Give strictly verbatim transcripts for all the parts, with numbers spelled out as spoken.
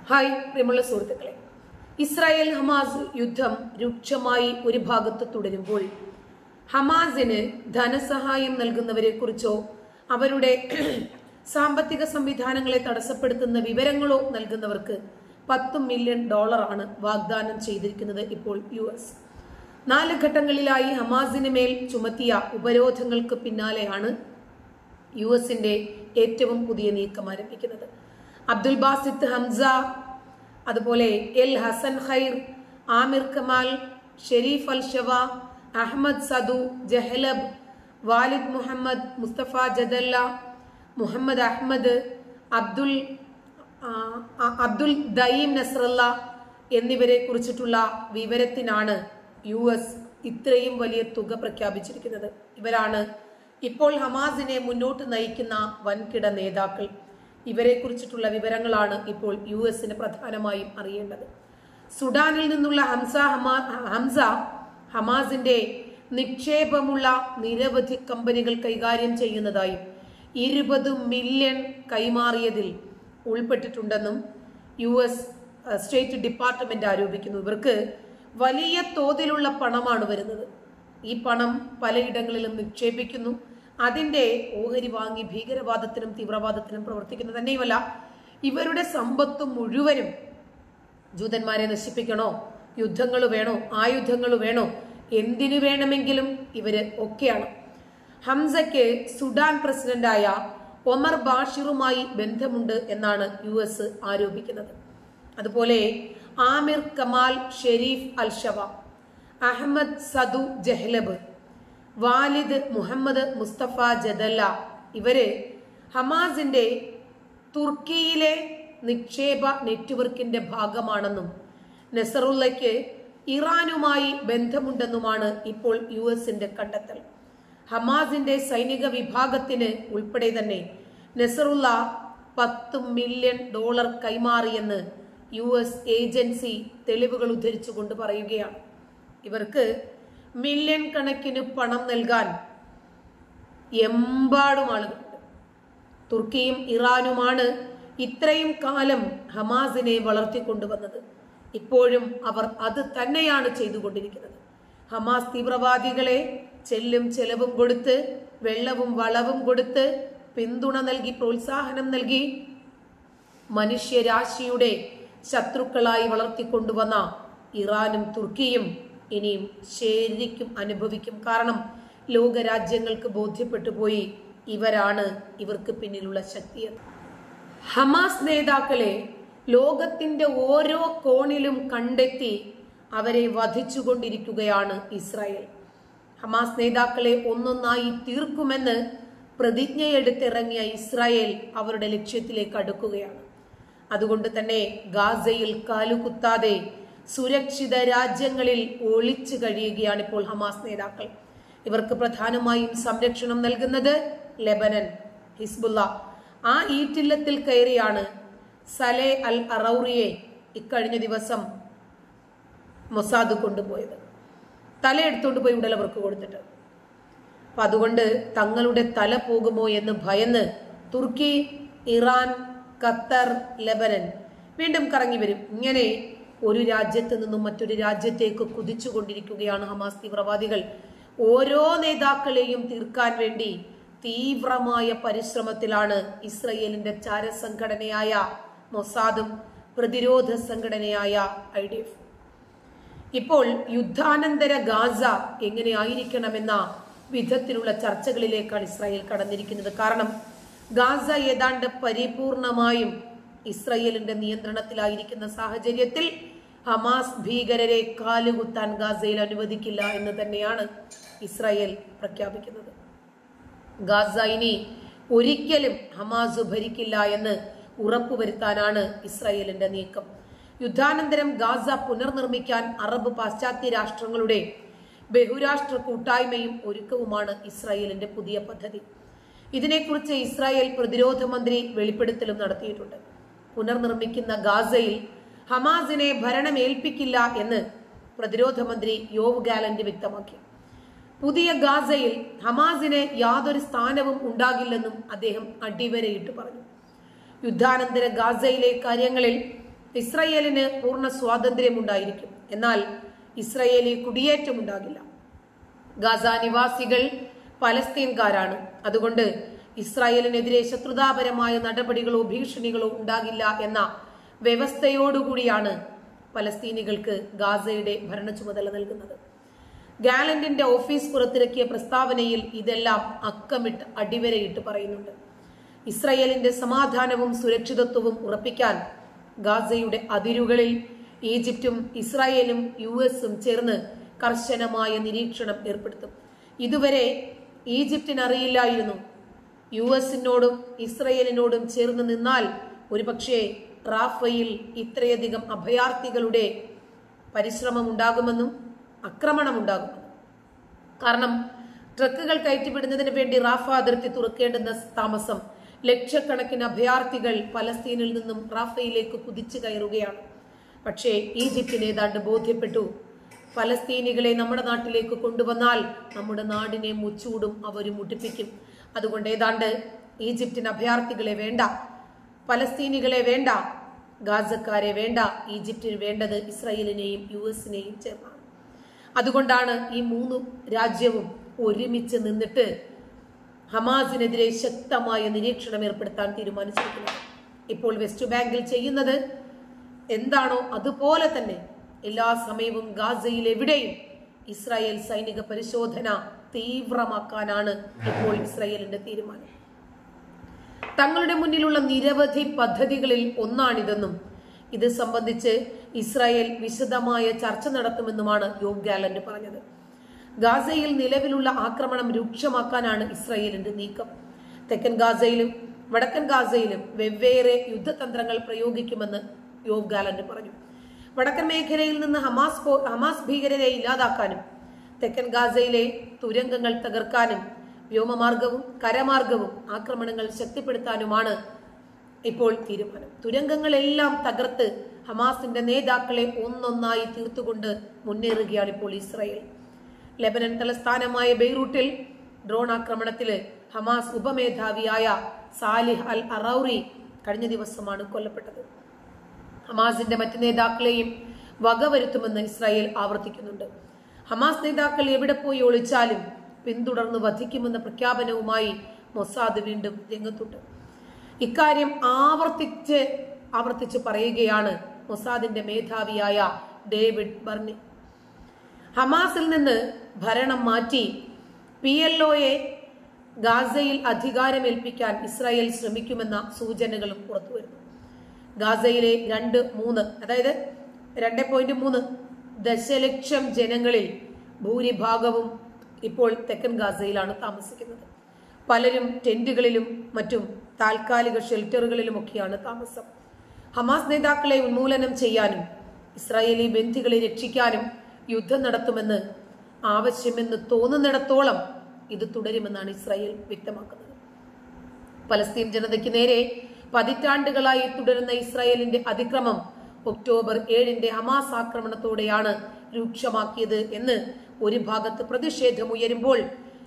Hi പ്രിയമുള്ള സുഹൃത്തുക്കളെ, Israel Hamas യുദ്ധം രൂക്ഷമായി ഒരു ഭാഗത്ത് തുടരുമ്പോൾ ഹമാസിന് ധനസഹായം നൽകുന്നവരെ കുറിച്ചോ അവരുടെ സാമ്പത്തിക സംവിധാനങ്ങളെ തടസ്സപ്പെടുത്തുന്ന വിവരങ്ങളോ നൽകുന്നവർക്ക് പത്ത് മില്യൺ ഡോളറാണ് വാഗ്ദാനം ചെയ്തിരിക്കുന്നത്. ഇപ്പോൾ യു എസ് നാല് ഘട്ടങ്ങളിലായി ഹമാസിന് മേൽ ചുമത്തിയ ഉപരോധങ്ങൾക്ക് പിന്നാലെയാണ് യു എസിന്റെ ഏറ്റവും പുതിയ നീക്കം ആരംഭിക്കുന്നത്. അബ്ദുൽ ബാസിത്ത് ഹംസ, അതുപോലെ എൽ ഹസൻ ഖൈർ, ആമിർ കമാൽ, ഷെരീഫ് അൽ ഷവ, അഹമ്മദ് സദു ജഹലബ്, വാലിദ് മുഹമ്മദ്, മുസ്തഫ ജദല്ല, മുഹമ്മദ് അഹമ്മദ്, അബ്ദുൽ അബ്ദുൽ ദയീം നസ്രല്ല എന്നിവരെ കുറിച്ചിട്ടുള്ള വിവരത്തിനാണ് യു എസ് ഇത്രയും വലിയ തുക പ്രഖ്യാപിച്ചിരിക്കുന്നത്. ഇവരാണ് ഇപ്പോൾ ഹമാസിനെ മുന്നോട്ട് നയിക്കുന്ന വൻകിട നേതാക്കൾ. ഇവരെ കുറിച്ചിട്ടുള്ള വിവരങ്ങളാണ് ഇപ്പോൾ യു എസിന് പ്രധാനമായും അറിയേണ്ടത്. സുഡാനിൽ നിന്നുള്ള ഹംസ ഹംസ ഹമാസിന്റെ നിക്ഷേപമുള്ള നിരവധി കമ്പനികൾ കൈകാര്യം ചെയ്യുന്നതായും ഇരുപത് മില്യൺ കൈമാറിയതിൽ ഉൾപ്പെട്ടിട്ടുണ്ടെന്നും യു എസ് സ്റ്റേറ്റ് ഡിപ്പാർട്ട്മെന്റ് ആരോപിക്കുന്നു. ഇവർക്ക് വലിയ തോതിലുള്ള പണമാണ് വരുന്നത്. ഈ പണം പലയിടങ്ങളിലും നിക്ഷേപിക്കുന്നു. അതിന്റെ ഓഹരി വാങ്ങി ഭീകരവാദത്തിനും തീവ്രവാദത്തിനും പ്രവർത്തിക്കുന്നത് തന്നെയുമല്ല, ഇവരുടെ സമ്പത്ത് മുഴുവനും ജൂതന്മാരെ നശിപ്പിക്കണോ, യുദ്ധങ്ങൾ വേണോ, ആയുധങ്ങൾ വേണോ, എന്തിനു വേണമെങ്കിലും ഇവര് ഒക്കെയാണ്. ഹംസയ്ക്ക് സുഡാൻ പ്രസിഡന്റായ ഒമർ ബാഷിറുമായി ബന്ധമുണ്ട് എന്നാണ് യു എസ് ആരോപിക്കുന്നത്. അതുപോലെ ആമിർ കമാൽ, ഷെരീഫ് അൽ ഷവ, അഹമ്മദ് സദു ജഹ്ലബ്, വാലിദ് മുഹമ്മദ്, മുസ്തഫ ജദല്ല ഇവര് ഹമാസിന്റെ തുർക്കിയിലെ നിക്ഷേപ നെറ്റ്വർക്കിന്റെ ഭാഗമാണെന്നും നസറുള്ളയ്ക്ക് ഇറാനുമായി ബന്ധമുണ്ടെന്നുമാണ് ഇപ്പോൾ യു എസിന്റെ കണ്ടെത്തൽ. ഹമാസിന്റെ സൈനിക വിഭാഗത്തിന് ഉൾപ്പെടെ തന്നെ നസറുള്ള പത്ത് മില്യൺ ഡോളർ കൈമാറിയെന്ന് യു എസ് ഏജൻസി തെളിവുകൾ ഉദ്ധരിച്ചുകൊണ്ട് പറയുകയാണ്. ഇവർക്ക് മില്യൺ കണക്കിന് പണം നൽകാൻ എമ്പാടും ആളുകളുണ്ട്. തുർക്കിയും ഇറാനുമാണ് ഇത്രയും കാലം ഹമാസിനെ വളർത്തിക്കൊണ്ടുവന്നത്. ഇപ്പോഴും അവർ അത് തന്നെയാണ് ചെയ്തുകൊണ്ടിരിക്കുന്നത്. ഹമാസ് തീവ്രവാദികളെ ചെല്ലും ചെലവും കൊടുത്ത്, വെള്ളവും വളവും കൊടുത്ത്, പിന്തുണ നൽകി, പ്രോത്സാഹനം നൽകി മനുഷ്യരാശിയുടെ ശത്രുക്കളായി വളർത്തിക്കൊണ്ടുവന്ന ഇറാനും തുർക്കിയും ഇനിയും ശരിക്കും അനുഭവിക്കും. കാരണം ലോകരാജ്യങ്ങൾക്ക് ബോധ്യപ്പെട്ടു പോയി ഇവരാണ് ഇവർക്ക് പിന്നിലുള്ള ശക്തി. ഹമാസ് നേതാക്കളെ ലോകത്തിന്റെ ഓരോ കോണിലും കണ്ടെത്തി അവരെ വധിച്ചുകൊണ്ടിരിക്കുകയാണ് ഇസ്രായേൽ. ഹമാസ് നേതാക്കളെ ഒന്നൊന്നായി തീർക്കുമെന്ന് പ്രതിജ്ഞയെടുത്തിറങ്ങിയ ഇസ്രായേൽ അവരുടെ ലക്ഷ്യത്തിലേക്ക് അടുക്കുകയാണ്. അതുകൊണ്ട് തന്നെ ഗാസയിൽ കാലുകുത്താതെ സുരക്ഷിത രാജ്യങ്ങളിൽ ഒളിച്ചു കഴിയുകയാണ് ഇപ്പോൾ ഹമാസ് നേതാക്കൾ. ഇവർക്ക് പ്രധാനമായും സംരക്ഷണം നൽകുന്നത് ലെബനൻ, ഹിസ്ബുള്ള. ആ ഈറ്റില്ലത്തിൽ കയറിയാണ് സലേ അൽ അറൗറിയെ ഇക്കഴിഞ്ഞ ദിവസം മൊസാദ് കൊണ്ടുപോയത്. തലയെടുത്തോണ്ട് പോയി ഉടൽ അവർക്ക് കൊടുത്തിട്ട്. അപ്പൊ അതുകൊണ്ട് തങ്ങളുടെ തല പോകുമോ എന്ന് ഭയന്ന് തുർക്കി, ഇറാൻ, ഖത്തർ, ലെബനൻ വീണ്ടും കറങ്ങി വരും. ഇങ്ങനെ ഒരു രാജ്യത്ത് നിന്നും മറ്റൊരു രാജ്യത്തേക്ക് കുതിച്ചുകൊണ്ടിരിക്കുകയാണ് ഹമാസ് തീവ്രവാദികൾ. ഓരോ നേതാക്കളെയും തീർക്കാൻ വേണ്ടി തീവ്രമായ പരിശ്രമത്തിലാണ് ഇസ്രയേലിന്റെ ചാരസംഘടനയായ മൊസാദും പ്രതിരോധ സംഘടനയായ ഐ ഡി എഫ്. ഇപ്പോൾ യുദ്ധാനന്തര ഗാസ എങ്ങനെയായിരിക്കണമെന്ന വിധത്തിലുള്ള ചർച്ചകളിലേക്കാണ് ഇസ്രായേൽ കടന്നിരിക്കുന്നത്. കാരണം ഗാസ ഏതാണ്ട് പരിപൂർണമായും ഇസ്രയേലിന്റെ നിയന്ത്രണത്തിലായിരിക്കുന്ന സാഹചര്യത്തിൽ ഹമാസ് ഭീകരരെ കാലുകുത്താൻ ഗാസയിൽ അനുവദിക്കില്ല എന്ന് തന്നെയാണ് ഇസ്രായേൽ പ്രഖ്യാപിക്കുന്നത്. ഗാസ ഇനി ഒരിക്കലും ഹമാസ് ഭരിക്കില്ല എന്ന് ഉറപ്പുവരുത്താനാണ് ഇസ്രായേലിന്റെ നീക്കം. യുദ്ധാനന്തരം ഗാസ പുനർനിർമ്മിക്കാൻ അറബ് പാശ്ചാത്യ രാഷ്ട്രങ്ങളുടെ ബഹുരാഷ്ട്ര കൂട്ടായ്മയും ഒരുക്കവുമാണ് ഇസ്രായേലിന്റെ പുതിയ പദ്ധതി. ഇതിനെക്കുറിച്ച് ഇസ്രായേൽ പ്രതിരോധ മന്ത്രി വെളിപ്പെടുത്തലും നടത്തിയിട്ടുണ്ട്. പുനർനിർമ്മിക്കുന്ന ഗാസയിൽ ഹമാസിനെ ഭരണം ഏൽപ്പിക്കില്ല എന്ന് പ്രതിരോധ മന്ത്രി യോവ് ഗാലന്റ് വ്യക്തമാക്കി. പുതിയ ഗാസയിൽ ഹമാസിന് യാതൊരു സ്ഥാനവും ഉണ്ടാകില്ലെന്നും അദ്ദേഹം അടിവരയിട്ട് പറഞ്ഞു. യുദ്ധാനന്തര ഗാസയിലെ കാര്യങ്ങളിൽ ഇസ്രായേലിന് പൂർണ്ണ സ്വാതന്ത്ര്യം ഉണ്ടായിരിക്കും. എന്നാൽ ഇസ്രായേലി കുടിയേറ്റം ഉണ്ടാകില്ല. ഗാസ നിവാസികൾ പലസ്തീൻകാരാണ്. അതുകൊണ്ട് ഇസ്രായേലിനെതിരെ ശത്രുതാപരമായ നടപടികളോ ഭീഷണികളോ ഉണ്ടാകില്ല എന്ന വ്യവസ്ഥയോടുകൂടിയാണ് പലസ്തീനികൾക്ക് ഗാസയുടെ ഭരണ ചുമതല നൽകുന്നത്. ഗാലന്റിന്റെ ഓഫീസ് പുറത്തിറക്കിയ പ്രസ്താവനയിൽ ഇതെല്ലാം അക്കമിട്ട് അടിവരയിട്ട് പറയുന്നുണ്ട്. ഇസ്രായേലിന്റെ സമാധാനവും സുരക്ഷിതത്വവും ഉറപ്പിക്കാൻ ഗാസയുടെ അതിരുകളിൽ ഈജിപ്തും ഇസ്രായേലും യു എസും ചേർന്ന് കർശനമായ നിരീക്ഷണം ഏർപ്പെടുത്തും. ഇതുവരെ ഈജിപ്തിന് അറിയില്ലായിരുന്നു യു എസിനോടും ഇസ്രായേലിനോടും ചേർന്ന് നിന്നാൽ ഒരുപക്ഷെ റാഫയിൽ ഇത്രയധികം അഭയാർത്ഥികളുടെ പരിശ്രമം ഉണ്ടാകുമെന്നും ആക്രമണം ഉണ്ടാകുമെന്നും. കാരണം ട്രക്കുകൾ കയറ്റിവിടുന്നതിന് വേണ്ടി റാഫ അതിർത്തി തുറക്കേണ്ടുന്ന താമസം ലക്ഷക്കണക്കിന് അഭയാർത്ഥികൾ പലസ്തീനിൽ നിന്നും റാഫയിലേക്ക് കുതിച്ചു കയറുകയാണ്. പക്ഷേ ഈജിപ്തിന് ഏതാണ്ട് ബോധ്യപ്പെട്ടു, പലസ്തീനികളെ നമ്മുടെ നാട്ടിലേക്ക് കൊണ്ടുവന്നാൽ നമ്മുടെ നാടിനെ മുച്ചൂടും, അവര് മുട്ടിപ്പിക്കും. അതുകൊണ്ട് ഏതാണ്ട് ഈജിപ്തിന് അഭയാർത്ഥികളെ വേണ്ട, പലസ്തീനികളെ വേണ്ട, ഗാസക്കാരെ വേണ്ട, ഈജിപ്തിന് വേണ്ടത് ഇസ്രായേലിനെയും യു എസിനെയും ചേർന്നാണ്. അതുകൊണ്ടാണ് ഈ മൂന്ന് രാജ്യവും ഒരുമിച്ച് നിന്നിട്ട് ഹമാസിനെതിരെ ശക്തമായ നിരീക്ഷണം ഏർപ്പെടുത്താൻ തീരുമാനിച്ചിരിക്കുന്നത്. ഇപ്പോൾ വെസ്റ്റ് ബാങ്കിൽ ചെയ്യുന്നത് എന്താണോ അതുപോലെ തന്നെ എല്ലാ സമയവും ഗാസയിൽ എവിടെയും ഇസ്രായേൽ സൈനിക പരിശോധന തീവ്രമാക്കാനാണ് ഇപ്പോൾ ഇസ്രായേലിന്റെ തീരുമാനം. തങ്ങളുടെ മുന്നിലുള്ള നിരവധി പദ്ധതികളിൽ ഒന്നാണിതെന്നും ഇത് സംബന്ധിച്ച് ഇസ്രായേൽ വിശദമായ ചർച്ച നടത്തുമെന്നുമാണ് യോവ് ഗാലന്റ് പറഞ്ഞത്. ഗാസയിൽ നിലവിലുള്ള ആക്രമണം രൂക്ഷമാക്കാനാണ് ഇസ്രായേലിന്റെ നീക്കം. തെക്കൻ ഗാസയിലും വടക്കൻ ഗാസയിലും വെവ്വേറെ യുദ്ധതന്ത്രങ്ങൾ പ്രയോഗിക്കുമെന്ന് യോവ് ഗാലന്റ് പറഞ്ഞു. വടക്കൻ മേഖലയിൽ നിന്ന് ഹമാസ് ഹമാസ് ഭീകരരെ ഇല്ലാതാക്കാനും തെക്കൻ ഗാസയിലെ തുരങ്കങ്ങൾ തകർക്കാനും വ്യോമമാർഗവും കരമാർഗവും ആക്രമണങ്ങൾ ശക്തിപ്പെടുത്താനുമാണ് ഇപ്പോൾ തീരുമാനം. തുരങ്കങ്ങളെല്ലാം തകർത്ത് ഹമാസിന്റെ നേതാക്കളെ ഒന്നൊന്നായി തീർത്തുകൊണ്ട് മുന്നേറുകയാണ് ഇപ്പോൾ ഇസ്രായേൽ. ലെബനൻ തലസ്ഥാനമായ ബെയ്റൂട്ടിൽ ഡ്രോൺ ആക്രമണത്തിൽ ഹമാസ് ഉപമേധാവിയായ സാലിഹ് അൽ അറൌറി കഴിഞ്ഞ ദിവസമാണ് കൊല്ലപ്പെട്ടത്. ഹമാസിന്റെ മറ്റ് നേതാക്കളെയും വകവരുത്തുമെന്ന് ഇസ്രായേൽ ആവർത്തിക്കുന്നുണ്ട്. ഹമാസ് നേതാക്കൾ എവിടെ പോയി ഒളിച്ചാലും പിന്തുടർന്ന് വധിക്കുമെന്ന പ്രഖ്യാപനവുമായി മൊസാദ് വീണ്ടും രംഗത്തുണ്ട്. ഇക്കാര്യം ആവർത്തിച്ച് ആവർത്തിച്ച് പറയുകയാണ് മൊസാദിന്റെ മേധാവിയായ ഡേവിഡ് ബർണി. ഹമാസിൽ നിന്ന് ഭരണം മാറ്റി പി എൽ ഒയെ ഗാസയിൽ അധികാരമേൽപ്പിക്കാൻ ഇസ്രായേൽ ശ്രമിക്കുമെന്ന സൂചനകളും പുറത്തുവരുന്നു. ഗാസയിലെ രണ്ട് മൂന്ന് അതായത് രണ്ട് പോയിന്റ് മൂന്ന് ദശലക്ഷം ജനങ്ങളിൽ ഭൂരിഭാഗവും ഇപ്പോൾ തെക്കൻ ഗാസയിലാണ് താമസിക്കുന്നത്. പലരും ടെന്റുകളിലും മറ്റും താൽക്കാലിക ഷെൽട്ടറുകളിലുമൊക്കെയാണ് താമസം. ഹമാസ് നേതാക്കളെ ഉന്മൂലനം ചെയ്യാനും ഇസ്രായേലി ബന്ദികളെ രക്ഷിക്കാനും യുദ്ധം നടത്തുമെന്ന് ആവശ്യമെന്ന് തോന്നുന്നിടത്തോളം ഇത് തുടരുമെന്നാണ് ഇസ്രായേൽ വ്യക്തമാക്കുന്നത്. പലസ്തീൻ ജനതയ്ക്ക് നേരെ പതിറ്റാണ്ടുകളായി തുടരുന്ന ഇസ്രായേലിന്റെ അതിക്രമം ഒക്ടോബർ ഏഴിന്റെ ഹമാസ് ആക്രമണത്തോടെയാണ് രൂക്ഷമാക്കിയത് എന്ന് ഒരു ഭാഗത്ത് പ്രതിഷേധം ഉയരുമ്പോൾ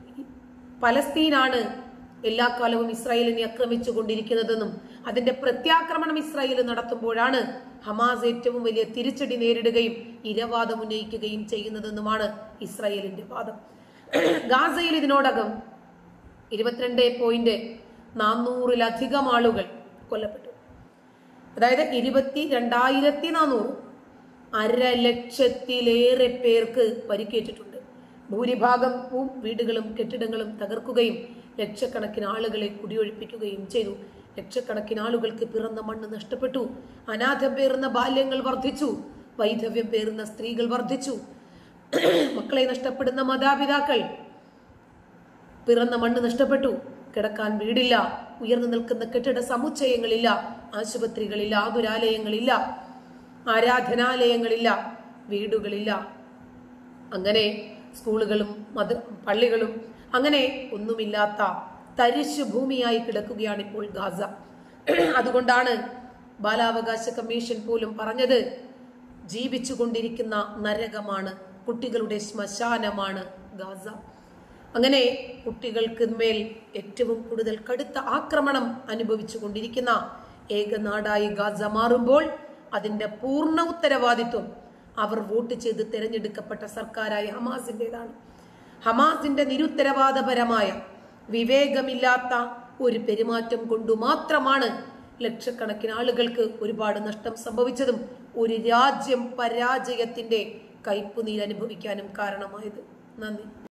പലസ്തീനാണ് എല്ലാ കാലവും ഇസ്രായേലിനെ ആക്രമിച്ചു കൊണ്ടിരിക്കുന്നതെന്നും അതിന്റെ പ്രത്യാക്രമണം ഇസ്രായേൽ നടത്തുമ്പോഴാണ് ഹമാസ് ഏറ്റവും വലിയ തിരിച്ചടി നേരിടുകയും ഇരവാദം ഉന്നയിക്കുകയും ചെയ്യുന്നതെന്നുമാണ് ഇസ്രായേലിന്റെ വാദം. ഗാസയിൽ ഇതിനോടകം ഇരുപത്തിരണ്ട് പോയിന്റ് നാനൂറിലധികം ആളുകൾ കൊല്ലപ്പെട്ടു. അതായത് ഇരുപത്തി രണ്ടായിരത്തി നാനൂറ് അര ലക്ഷത്തിലേറെ പേർക്ക് പരിക്കേറ്റിട്ടുണ്ട്. ഭൂരിഭാഗവും വീടുകളും കെട്ടിടങ്ങളും തകർക്കുകയും ലക്ഷക്കണക്കിന് ആളുകളെ കുടിയൊഴിപ്പിക്കുകയും ചെയ്തു. ലക്ഷക്കണക്കിന് ആളുകൾക്ക് പിറന്ന മണ്ണ് നഷ്ടപ്പെട്ടു. അനാഥം പേറുന്ന ബാല്യങ്ങൾ വർദ്ധിച്ചു. വൈധവ്യം പേറുന്ന സ്ത്രീകൾ വർദ്ധിച്ചു. മക്കളെ നഷ്ടപ്പെടുന്ന മാതാപിതാക്കൾ, പിറന്ന മണ്ണ് നഷ്ടപ്പെട്ടു. കിടക്കാൻ വീടില്ല, ഉയർന്നു നിൽക്കുന്ന കെട്ടിട സമുച്ചയങ്ങളില്ല, ആശുപത്രികളില്ല, ആതുരാലയങ്ങളില്ല, ആരാധനാലയങ്ങളില്ല, വീടുകളില്ല, അങ്ങനെ സ്കൂളുകളും മത പള്ളികളും അങ്ങനെ ഒന്നുമില്ലാത്ത തരിശു ഭൂമിയായി കിടക്കുകയാണ് ഇപ്പോൾ ഗാസ. അതുകൊണ്ടാണ് ബാലാവകാശ കമ്മീഷൻ പോലും പറഞ്ഞത് ജീവിച്ചു കൊണ്ടിരിക്കുന്ന നരകമാണ്, കുട്ടികളുടെ ശ്മശാനമാണ് ഗാസ. അങ്ങനെ കുട്ടികൾക്ക് മേൽ ഏറ്റവും കൂടുതൽ കടുത്ത ആക്രമണം അനുഭവിച്ചു കൊണ്ടിരിക്കുന്ന ഏക നാടായി ഗാസ മാറുമ്പോൾ അതിന്റെ പൂർണ്ണ ഉത്തരവാദിത്വം അവർ വോട്ട് ചെയ്ത് തിരഞ്ഞെടുക്കപ്പെട്ട സർക്കാരായ ഹമാസിൻ്റെതാണ്. ഹമാസിന്റെ നിരുത്തരവാദപരമായ വിവേകമില്ലാത്ത ഒരു പെരുമാറ്റം കൊണ്ടു മാത്രമാണ് ലക്ഷക്കണക്കിന് ആളുകൾക്ക് ഒരുപാട് നഷ്ടം സംഭവിച്ചതും ഒരു രാജ്യം പരാജയത്തിന്റെ കയ്പുനീര് അനുഭവിക്കാനും കാരണമായത്. നന്ദി.